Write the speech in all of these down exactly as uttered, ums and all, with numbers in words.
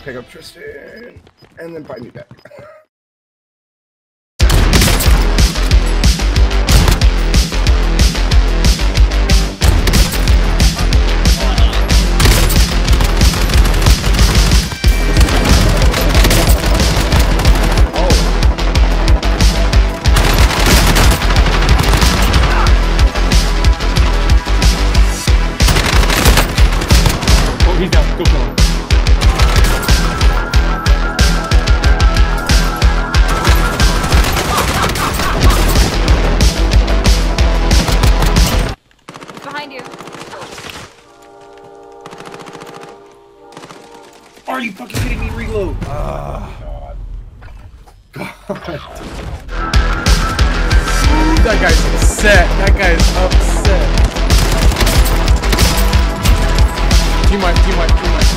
pick up Tristan, and then find me back. He's down. Go kill him. He's behind you. Are you fucking kidding me? Reload. Ah. God. God. That guy's upset. That guy's upset. Team wipe, team wipe, team wipe.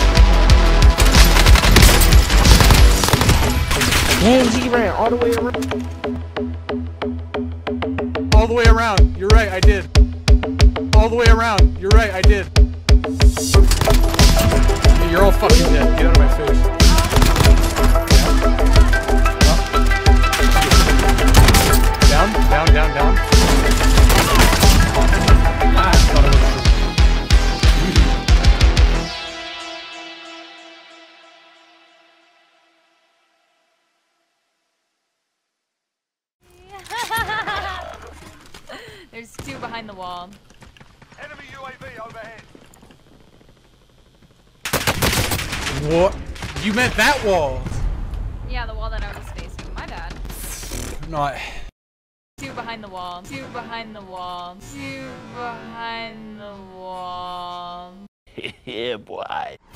Dang, he ran all the way around. All the way around. You're right, I did. All the way around. You're right, I did. Hey, you're all fucking dead. Get out of my face. Down, down, down, down. Ah, thought it was There's two behind the wall. Enemy U A V overhead. What? You meant that wall? Yeah, the wall that I was facing. My bad. Not. Two behind the wall. Two behind the wall. Two behind the wall. Yeah, boy.